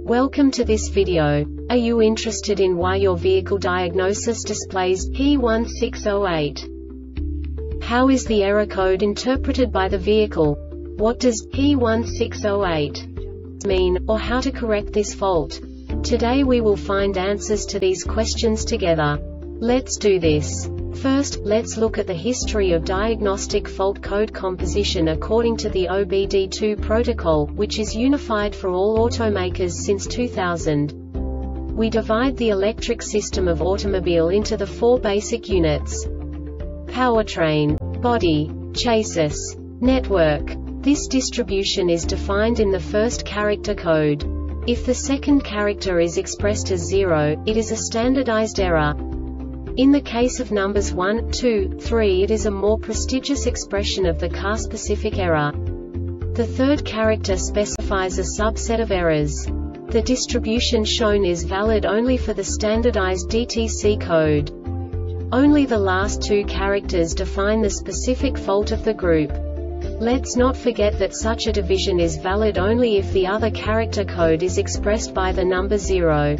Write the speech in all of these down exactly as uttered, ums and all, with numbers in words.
Welcome to this video. Are you interested in why your vehicle diagnosis displays P one six zero eight? How is the error code interpreted by the vehicle? What does P one six zero eight mean, or how to correct this fault? Today we will find answers to these questions together. Let's do this. First, let's look at the history of diagnostic fault code composition according to the O B D two protocol, which is unified for all automakers since two thousand. We divide the electric system of automobile into the four basic units: powertrain, body, chassis, network. This distribution is defined in the first character code. If the second character is expressed as zero, it is a standardized error. In the case of numbers one, two, three, it is a more prestigious expression of the car-specific error. The third character specifies a subset of errors. The distribution shown is valid only for the standardized D T C code. Only the last two characters define the specific fault of the group. Let's not forget that such a division is valid only if the other character code is expressed by the number zero.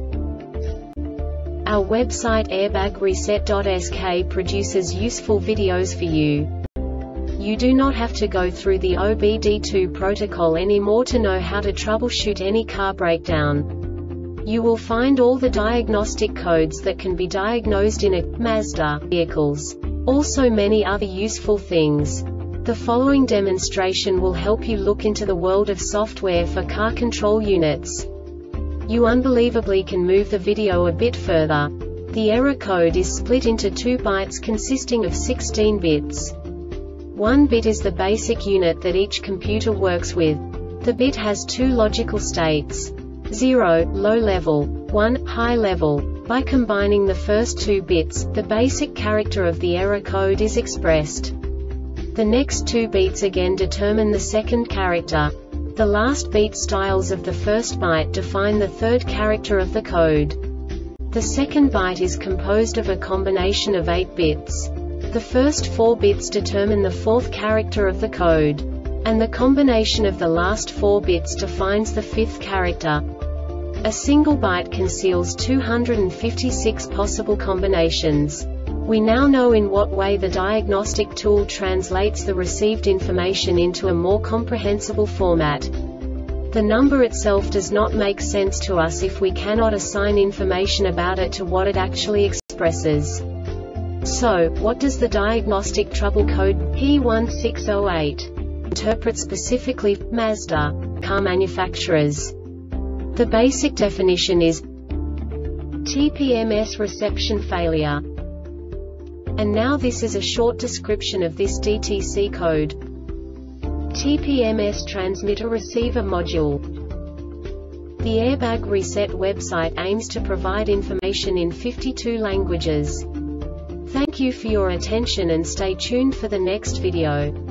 Our website airbag reset dot S K produces useful videos for you. You do not have to go through the O B D two protocol anymore to know how to troubleshoot any car breakdown. You will find all the diagnostic codes that can be diagnosed in a Mazda vehicles. Also many other useful things. The following demonstration will help you look into the world of software for car control units. You unbelievably can move the video a bit further. The error code is split into two bytes consisting of sixteen bits. One bit is the basic unit that each computer works with. The bit has two logical states: zero, low level, one, high level. By combining the first two bits, the basic character of the error code is expressed. The next two bits again determine the second character. The last beat styles of the first byte define the third character of the code. The second byte is composed of a combination of eight bits. The first four bits determine the fourth character of the code. And the combination of the last four bits defines the fifth character. A single byte conceals two hundred fifty-six possible combinations. We now know in what way the diagnostic tool translates the received information into a more comprehensible format. The number itself does not make sense to us if we cannot assign information about it to what it actually expresses. So, what does the diagnostic trouble code P one six zero eight interpret specifically for Mazda car manufacturers? The basic definition is T P M S reception failure. And now this is a short description of this D T C code. T P M S Transmitter-Receiver Module. The Airbag Reset website aims to provide information in fifty-two languages. Thank you for your attention and stay tuned for the next video.